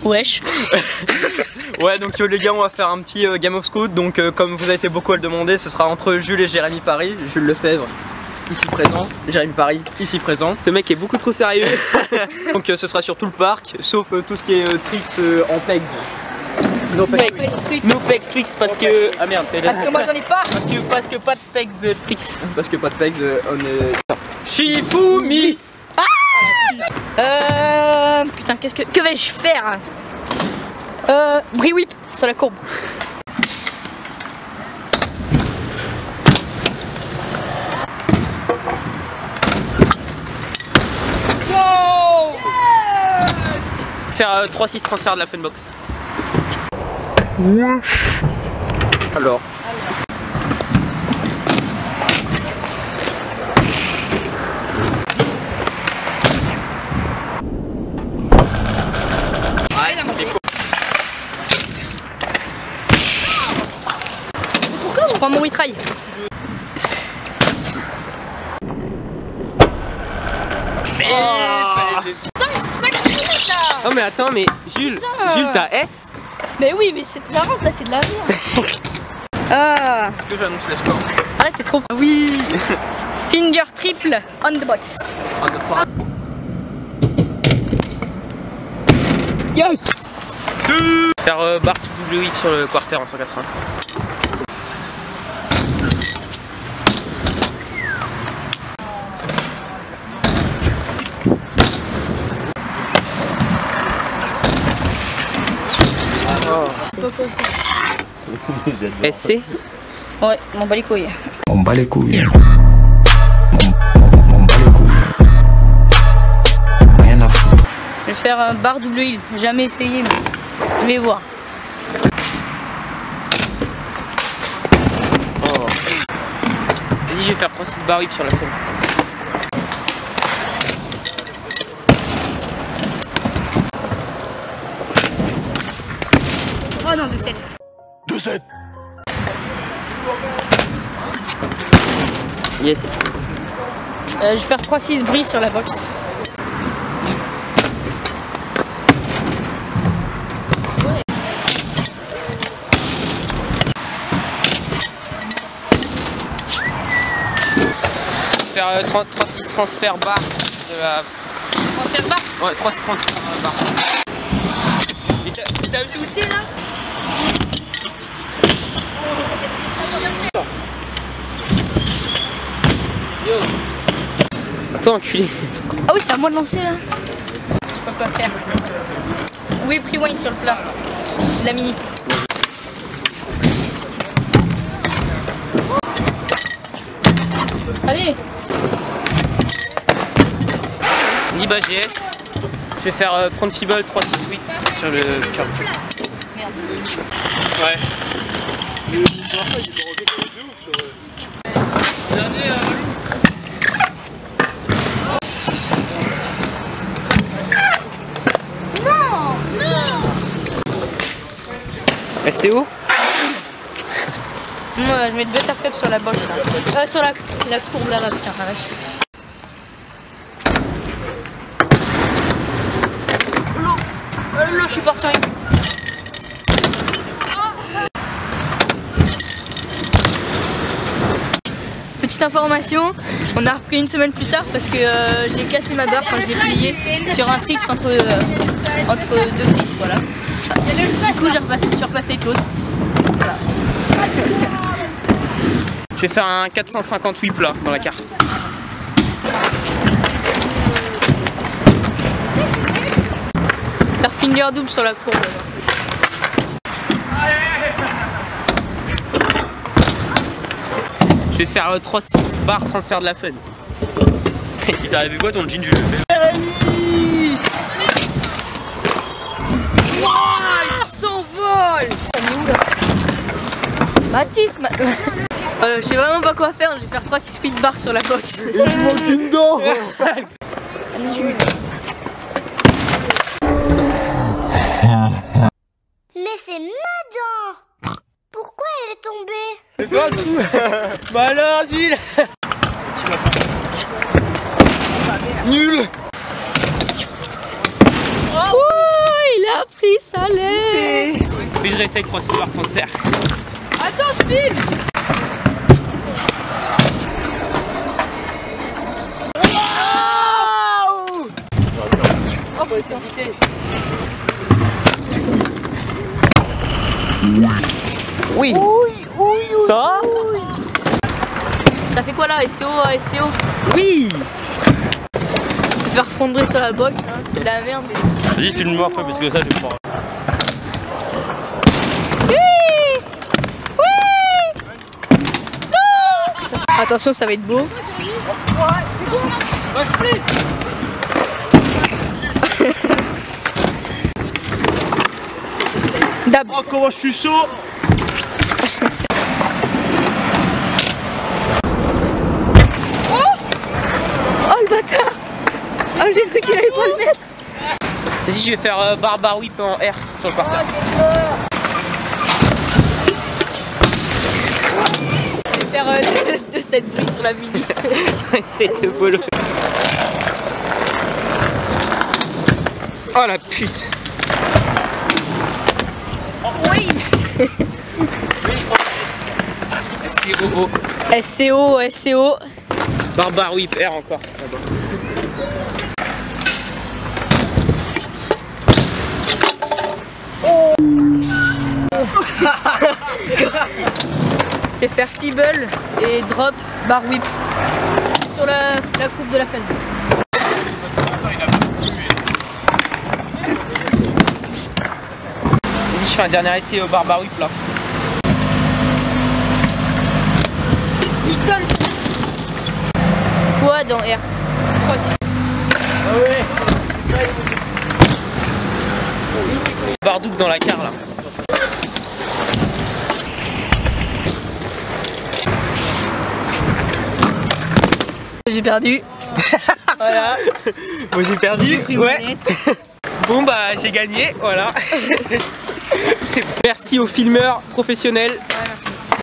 Wesh. Ouais, donc les gars, on va faire un petit Game of Scout. Donc comme vous avez été beaucoup à le demander, ce sera entre Jules et Jérémy Paris. Jules Lefebvre, ici présent. Jérémy Paris, ici présent. Ce mec est beaucoup trop sérieux. Donc ce sera sur tout le parc, sauf tout ce qui est tricks en pegs. No pegs. No pegs tricks parce que... Ah merde, c'est Parce que moi j'en ai pas. Parce que pas de pegs tricks. Parce que pas de pegs, on est... Shifumi. Putain, que vais-je faire? Brie whip sur la courbe. Wow, faire 3-6 transferts de la funbox. Alors. Je prends mon retry. Oh mais attends, mais Jules, t'as S? Mais oui, mais c'est ça rentre là, c'est de la merde. Ah. Est-ce que j'annonce les scores? Arrête, t'es trop. Oui. Finger triple on the box. On the front. Yes. Faire bar to double whip sur le quarter en 180. SC? Ouais, m'en bats les couilles. On bat les couilles. Rien à foutre. Je vais faire un bar double hill. J'ai jamais essayé, mais je vais voir. Oh. Vas-y, je vais faire 3-6 bar whip sur la femme. Oh non, 2-7. 2-7. Yes. Je vais faire 3-6 bris sur la box. Faire 3-6 transfert bar de la... Transfert bar. Ouais, 3-6 transfert bar. Mais t'as vu où t'es là? Yo. Attends, enculé. Ah oui, c'est à moi de lancer là. Je peux pas faire. Oui, rewind sur le plat. La mini. Allez. 10 bas GS. Je vais faire front fibble 3-6 whip sur le curl. Merde. Ouais. C'est où? Moi, je mets de buttercup sur la box là. Sur la courbe là, putain, la vache. Là, je suis parti en ligne. Petite information, on a repris une semaine plus tard parce que j'ai cassé ma barre quand je l'ai pliée sur un tricks entre deux tricks, voilà. Du coup, je suis repassé avec l'autre. Voilà. Je vais faire un 450 whip là dans la carte. Faire finger double sur la courbe. Je vais faire 3-6 bar transfert de la fun. Il t'as vu quoi ton jean, je le fais. Jérémy! Wow, il s'envole! Ça met où là? Mathis, je sais vraiment pas quoi faire, je vais faire 3-6 whip bar sur la box. Et il manque une dent. Mais c'est ma dent! Pourquoi elle est tombée? Bah alors Gilles. Nul. Oh, il a pris allez. Mais je réessaye 3-6 barres transfert. Attends, je filme. Oh, bah, c'est en vitesse. Oui. Ça Ça fait quoi là? SEO, SEO? Oui. Je vais faire fondre sur la box, hein. C'est de la merde. Vas-y, filme-moi un peu parce que ça, je vais prendre. Attention, ça va être beau. Oh, comment je suis chaud. Oh le bâtard. Oh, j'ai cru qu'il allait pas le mettre. Vas-y, je vais faire barre whip en R sur le quarter. Je vais faire de cette bruit sur la mini. Tête de polo. Oh la pute. Oui. SEO, SEO. Barre whip R encore. Je vais faire feeble et drop bar whip sur la coupe de la fenne. Vas-y, je fais un dernier essai au barre whip là. Quoi dans R? 3-6. Barre double dans la carte là. J'ai perdu. Voilà. Moi j'ai perdu. J'ai pris une lunette. Bon bah j'ai gagné, voilà. Merci aux filmeurs professionnels.